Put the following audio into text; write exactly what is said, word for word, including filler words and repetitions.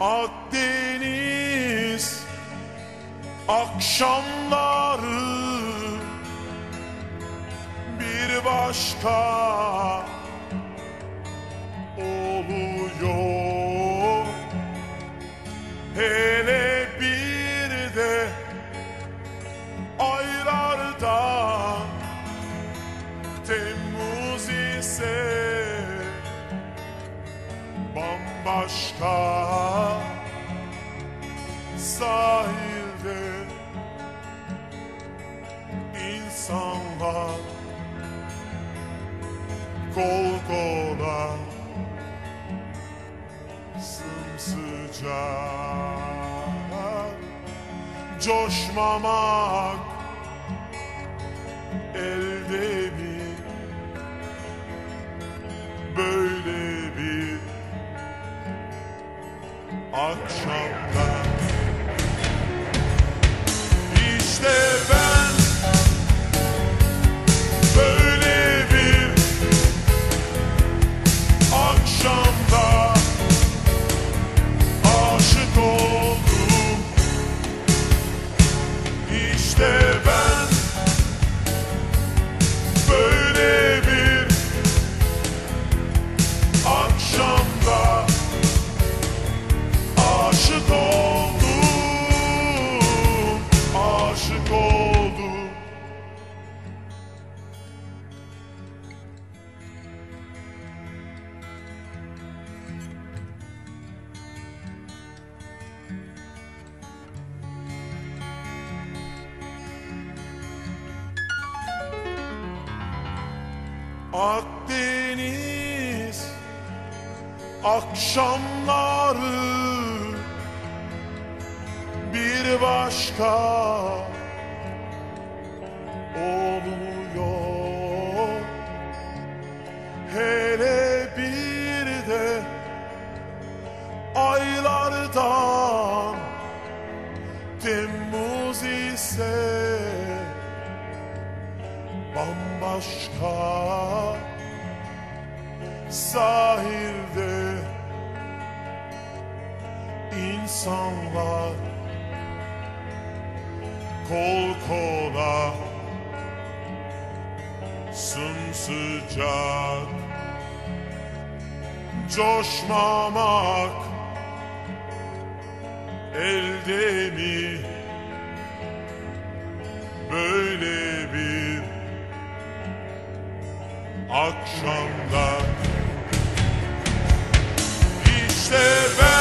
Akdeniz akşamları bir başka oluyor. Hele bir de aylarda Temmuz ise bambaşka. Sahilde insanlar kol kola sımsıcak, coşmamak elde mi böyle bir akşamda? İşte ben böyle bir akşamda aşık oldum. İşte ben böyle bir akşamda aşık oldum, aşık oldum. Akdeniz akşamları bir başka oluyor. Hele bir de aylardan Temmuz ise bambaşka. Sahilde insanlar kol kola sımsıcak, coşmamak elde mi böyle bir akşamda? İşte ben